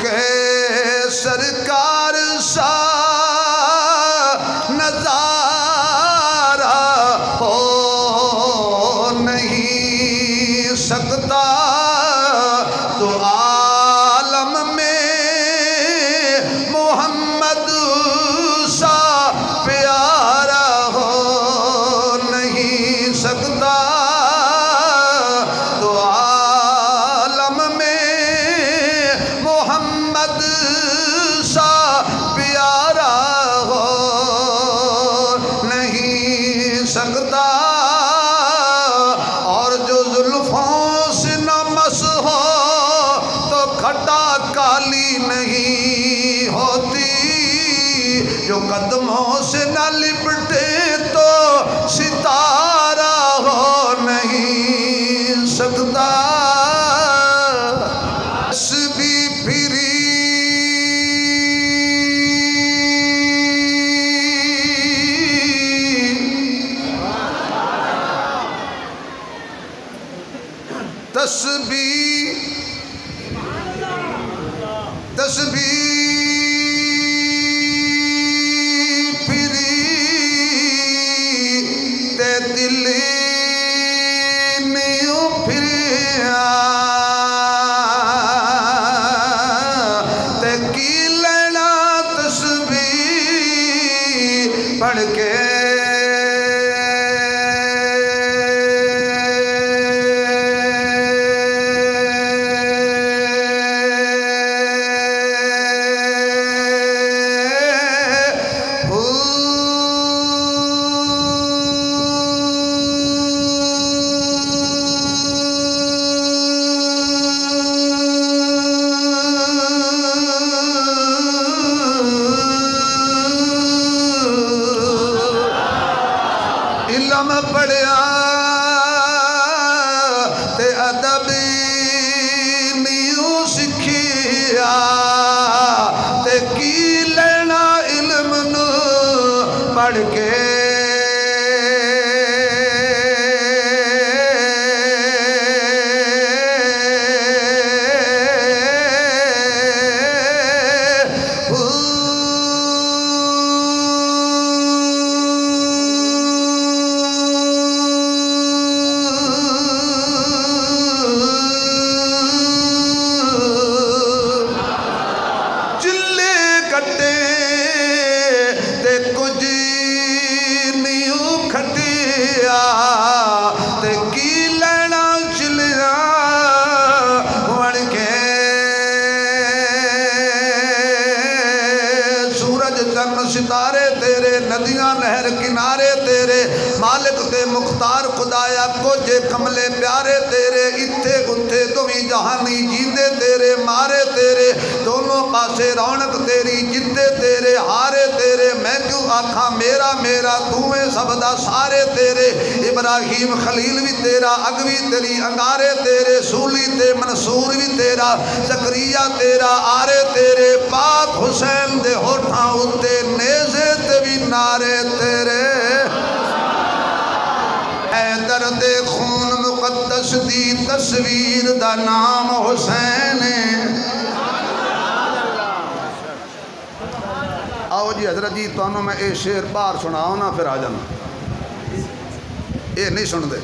کے سرکار سا نظارہ ہو نہیں سکتا تو عالم میں محمد سا پیارا ہو نہیں سکتا تو عالم میں محمد سا پیارا ہو نہیں سکتا اور جو زلفوں سے نہ مس ہو تو کھٹا کالی نہیں ہوتی جو قدموں سے نہ لپٹے تو ستارہ ہو نہیں سکتا تسبیح پھری پھری تے دل نیوں پھریا تے کی لینا تسبیح پڑھ کے علم پڑھیا تے ادب نیوں سکھیا تے کی لینا علم نو پڑھ کے ستارے تیرے ندیاں نہر کنارے تیرے مالک تے مختار خدایا کوجے کملے پیارے تیرے اتھے اتھے دوی جہانی جیندے تیرے مارے تیرے دونوں پاسے رونق تیری جدے تیرے ہارے تیرے میں کیوں آکھاں میرا میرا تمہیں سبدا سارے تیرے ابراہیم خلیل بھی تیرا اگوی تیری انگارے تیرے سولی تے منصور بھی تیرا زکریہ تیرا آرے تیرے پاک حسین دے ہوٹھاں اتے نیزے تے بھی نارے تیرے حیدر دے خون مقدس دی تصویر دا نام حسین آؤ جی حضرت جی تو انہوں میں اے شعر باہر سناؤں نا پھر آ جانا اے نہیں سن دے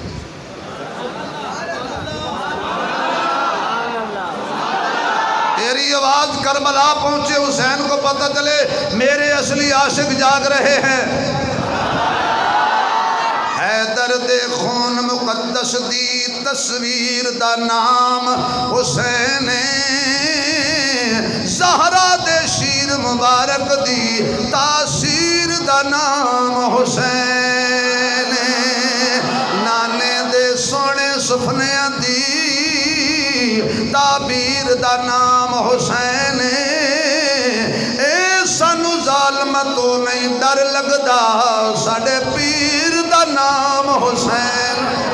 تیری آواز کربلا پہنچے حسین کو پتہ چلے میرے اصلی عاشق جاگ رہے ہیں حیدر دے خون مقدس دی تصویر دا نام حسین زہرا دے شیر مبارک دی تاثیر دا نام حسین نانے دے سونے سفنے دی تعبیر دا نام حسین اے سانو ظالمتو نہیں ڈر لگدا ساڑے پیر دا نام حسین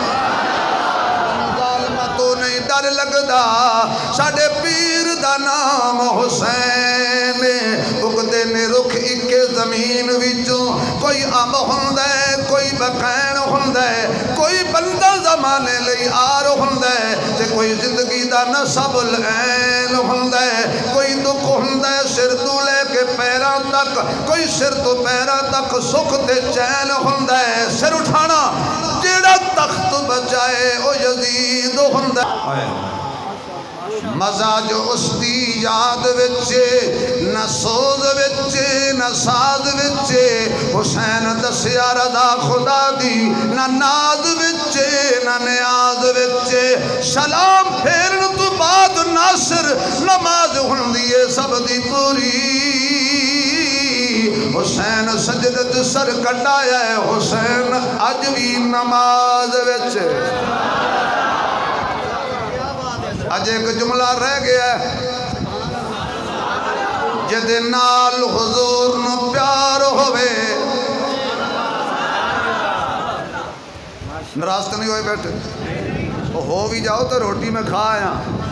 ظالمتو نہیں ڈر لگدا ساڑے پیر دا نام حسین اگدے نے رخ اکے زمین وچوں کوئی ام ہوندے کوئی بقین ہوندے کوئی بندہ زمانے لئی آر ہوندے تے کوئی زندگی دا نصب العین ہوندے کوئی دکھ ہوندہ ہے سر تو لے کے پیراں تک، کوئی سر تو پیراں تک سکھ تے چین ہوندہ ہے، سر اٹھانا جیڑا تخت بچائے او یزید ہوندہ ہے۔ مزہ جو اس دی یاد وچے نہ سوز وچے نہ ساز وچے، حسین دسیا رضا خدا دی نہ ناز وچے نہ نیاز وچے، سلام پھیرن تو بعد ناصر نماز ہوندی سب دی پوری، حسین سجدت سر کٹایا ہے حسین اج بھی نماز وچے۔ اج ایک جملہ رہ گیا ہے، جدے نال حضور نو پیار ہوئے، ناراض تو نہیں ہوئے بیٹھے ہو بھی جاؤ تو روٹی میں کھا آیا،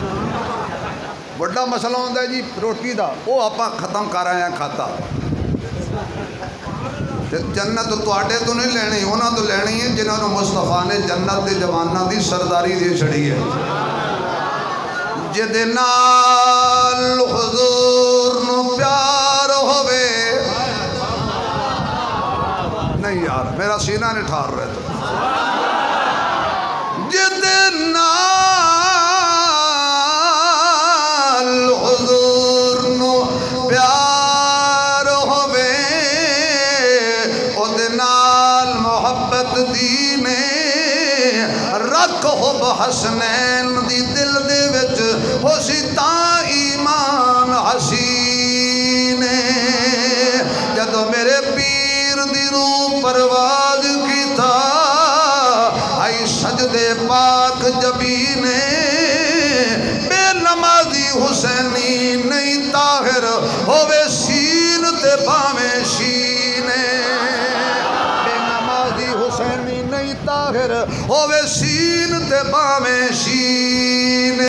بڑا مسئلہ ہوتا ہے جی روٹی دا، وہ آپا ختم کر آیا کھاتا، جنت تواڈے تو نہیں لینی، انہاں تو لینی ہے جنہاں نو مصطفیٰ نے جنت دے جواناں دی سرداری دی چھڑی ہے۔ جدے نال حضور نو پیار ہوئے، نہیں یار میرا سینہ نہیں ٹھار رہے تو، جدے نال حضور نو پیار ہوئے، او دے نال محبت دینے رکھ حب حسنین دی دل دے وچ ہو سی تاں ایمان حسینے، جدو میرے پیر دی روح پرواز کی تھا آئی سجدے پاک جبینے، بے نمازی حسینی نہیں طاہر ہوئے سین تے باویں شینے، بے نمازی حسینی نہیں طاہر ہوئے سین تے باویں شینے۔